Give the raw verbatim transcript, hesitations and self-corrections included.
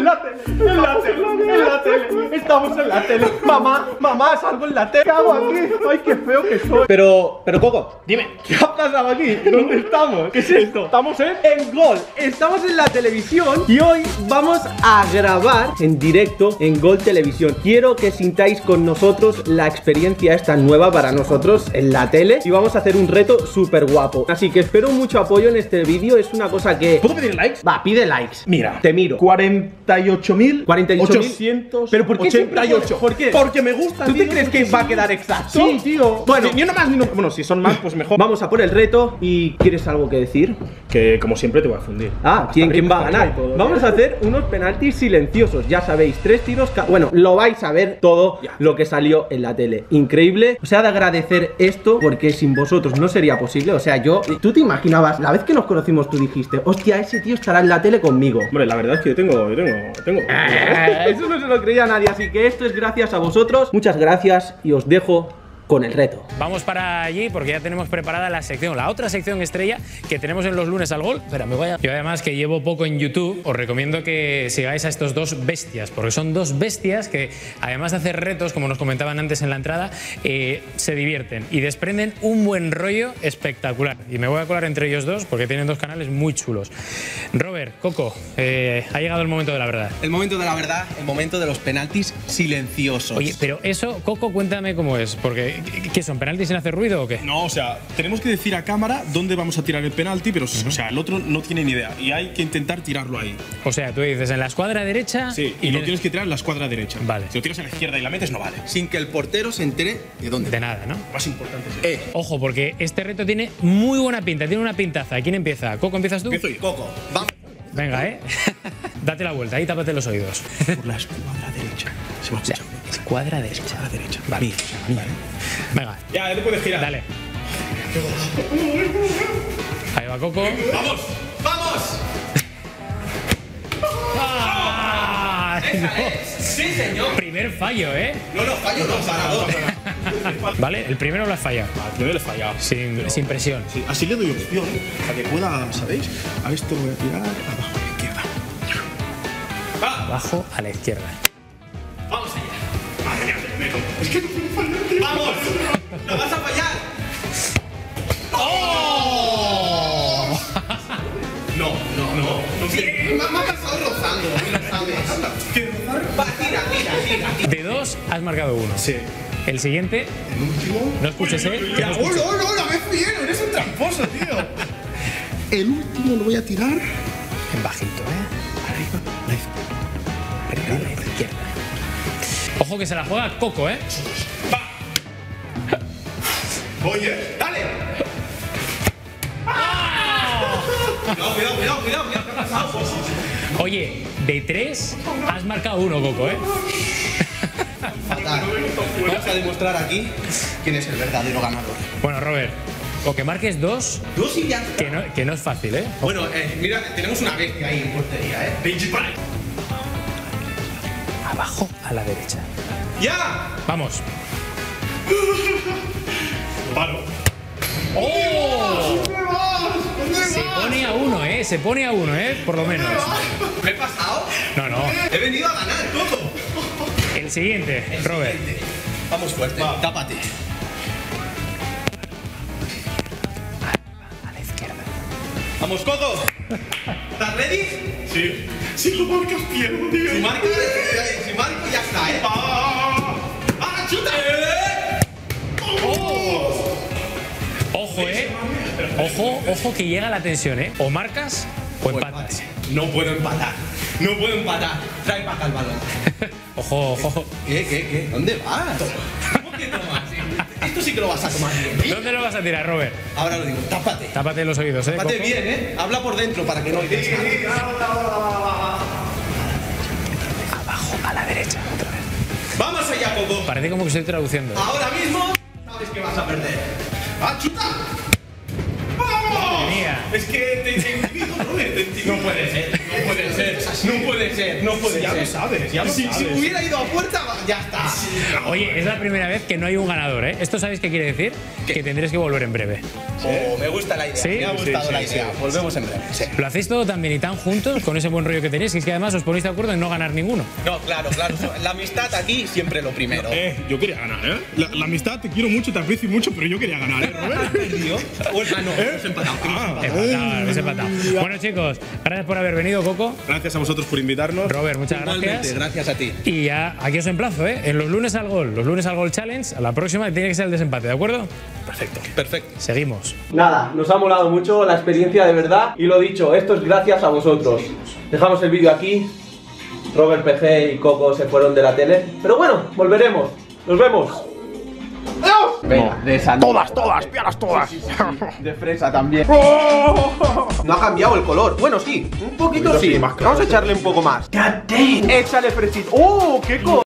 la tele, en la tele, en la tele. Estamos en la tele. Mamá, mamá, salgo en la tele. ¿Qué hago aquí? Ay, qué feo que soy. Pero, pero Coco, dime, ¿qué ha pasado aquí? ¿Dónde estamos? ¿Qué es esto? Estamos en, en Gol. Estamos en la televisión y hoy vamos a grabar en directo en Gol Televisión. Quiero que sintáis con nosotros la experiencia esta nueva para nosotros en la tele y vamos a hacer un reto súper guapo. Así que espero mucho apoyo en este vídeo. Es una cosa que... ¿Puedo pedir likes? Va, pide likes. Mira, te miro. cuarenta y ocho mil ochocientos. ¿Pero por qué ochenta y ocho? ¿Por qué? Porque me gusta. ¿Tú te tío, crees que va a quedar exacto? Sí, tío. Bueno, Sí, ni uno más ni uno. Bueno, si son más, pues mejor. vamos a por el reto. ¿Y quieres algo que decir? Que como siempre te voy a fundir. Ah, Hasta ¿quién, arriba, quién va a hasta ganar? arriba y todo, Vamos tío. a hacer unos penaltis silenciosos. Ya sabéis, tres tiros cada... Bueno, lo vais a ver todo Ya. lo que salió en la tele. Increíble. O sea, de agradecer esto porque sin vosotros no sería posible. O sea, yo... ¿Tú te imaginabas? La vez que nos conocimos tú dijiste, hostia, ese tío estará en la tele conmigo. Hombre, la verdad es que yo tengo, yo tengo, tengo. Eh, Eso no se lo creía nadie. Así que esto es gracias a vosotros. Muchas gracias y os dejo con el reto. Vamos para allí porque ya tenemos preparada la sección, la otra sección estrella que tenemos en los lunes al gol. Espera, me voy a... Yo además que llevo poco en YouTube, os recomiendo que sigáis a estos dos bestias, porque son dos bestias que además de hacer retos, como nos comentaban antes en la entrada, eh, se divierten y desprenden un buen rollo espectacular. Y me voy a colar entre ellos dos porque tienen dos canales muy chulos. Robert, Coco, eh, ha llegado el momento de la verdad. El momento de la verdad, el momento de los penaltis silenciosos. Oye, pero eso, Coco, cuéntame cómo es, porque ¿qué son? ¿Penaltis sin hacer ruido o qué? No, o sea, tenemos que decir a cámara dónde vamos a tirar el penalti, pero o sea, el otro no tiene ni idea y hay que intentar tirarlo ahí. O sea, tú dices en la escuadra derecha. Sí, y, lo tienes que tirar en la escuadra derecha. Vale. Si lo tiras en la izquierda y la metes, no vale. Sin que el portero se entere de dónde. De nada, ¿no? Lo más importante es eso. Eh, Ojo, porque este reto tiene muy buena pinta, tiene una pintaza. ¿Quién empieza? ¿Coco, empiezas tú? Empiezo yo. Coco, vamos. Venga, ¿eh? Date la vuelta, ahí tápate los oídos. Por la escuadra derecha. Se va a O sea, escuchar. escuadra derecha. Escuadra derecha. Vale. Mira, o sea, mira, ¿eh? Venga, Ya, ya te puedes girar. dale. Ahí va Coco. ¡Vamos! ¡Vamos! ¡Ah! No. Sí, señor. Primer fallo, ¿eh? No, no, fallo, no, parador. Vale, el primero lo has fallado. Al primero le he fallado. Sin, Pero- sin presión. Sí, así le doy opción, para que pueda, ¿sabéis? A esto lo voy a tirar abajo a la izquierda. Abajo a la izquierda. Vamos allá. Madre mía, te meto. Es que no puedo fallar, tío. ¡Vamos! ¡Lo vas a fallar! ¡Oh! No, no, no. no sí, me ha pasado rozando, lo sabes. Va, tira, tira, tira, tira. De dos has marcado uno. Sí. El siguiente, El último. no escuches, ¿eh? Que no ¡Oh, escuches. no, no! ¡La vez bien! ¡Eres un tramposo, tío! El último lo voy a tirar. En bajito, ¿eh? Arriba, la izquierda. Arriba a la izquierda. Ojo que se la juega Coco, ¿eh? Oye, dale. Cuidado, cuidado, cuidado, cuidado, cuidado, ¿qué ha pasado? Oye, de tres has marcado uno, Coco, ¿eh? Fatal. Vamos a demostrar aquí quién es el verdadero ganador. Bueno, Robert, o que marques dos, Dos y ya. que no, que no es fácil, ¿eh? Bueno, eh, mira, tenemos una bestia ahí en portería, ¿eh? Principal. Abajo a la derecha. ¡Ya! Vamos. Paro. ¡Oh! ¿Dónde vas? ¿Dónde Se vas? pone a uno, ¿eh? Se pone a uno, ¿eh? Por lo menos. ¿Me he pasado? No, no. He venido a ganar todo. El siguiente, Robert. Vamos fuerte, tápate. A la izquierda. Vamos, Coco. ¿Estás ready? Sí. Si lo marcas, pierdo, tío. Si marco, si marco ya está, ¿eh? ¡Ah! ¡Ah, chuta! ¡Oh! Ojo, ¿eh? Ojo, ojo que llega la tensión, ¿eh? O marcas o empatas. No puedo empatar. No puedo empatar. Trae para acá el balón. Ojo, ojo. ¿Qué, qué, qué? ¿Dónde vas? ¿Cómo que tomas? Esto sí que lo vas a tomar bien, ¿eh? ¿Dónde lo vas a tirar, Robert? Ahora lo digo, tápate. Tápate los oídos, ¿eh? Tápate Coco? bien, ¿eh? Habla por dentro para que no oigas nada. Abajo a la derecha, otra vez. ¡Vamos allá, Coco! Parece como que estoy traduciendo. Ahora mismo sabes que vas a perder. ¡Ah, chuta! ¡Vamos! Madre mía. Es que te, te intimido, ¿no? Te intimido. No puede ser, no puede ser. así. No puede ser, no puede Ya ser. lo sabes, ya lo Si, sabes. si hubiera ido a puerta, ya está. Oye, es la primera vez que no hay un ganador, ¿eh? ¿Esto sabéis qué quiere decir? ¿Qué? Que tendréis que volver en breve. Oh, me gusta la idea. Sí, me ha gustado sí, la sí, idea. sí. Volvemos en breve. Sí. Lo hacéis todo tan bien y tan juntos, con ese buen rollo que tenéis, que es que además os ponéis de acuerdo en no ganar ninguno. No, claro, claro. La amistad aquí siempre lo primero. Eh, yo quería ganar, ¿eh? La, la amistad, te quiero mucho, te aprecio mucho, pero yo quería ganar, ¿eh, Robert? ¿Perdió? Ah, no, hemos empatado. Ah, Empatado, habéis empatado. Bueno, chicos, gracias por haber venido, Coco. gracias a vosotros por invitarnos. Robert, muchas Igualmente, gracias. gracias a ti. Y ya aquí os emplazo, ¿eh? En los lunes al gol, los lunes al gol challenge, a la próxima tiene que ser el desempate, ¿de acuerdo? Perfecto, perfecto. Seguimos. Nada, nos ha molado mucho la experiencia de verdad. Y lo dicho, esto es gracias a vosotros. Dejamos el vídeo aquí. Robert P G y Coco se fueron de la tele. Pero bueno, volveremos. Nos vemos. ¡Adiós! Venga, de sandía. Todas, todas, píalas todas. De fresa también. No ha cambiado el color. Bueno, sí, un poquito sí. Vamos a echarle un poco más. God damn. Échale fresita. ¡Oh, qué co...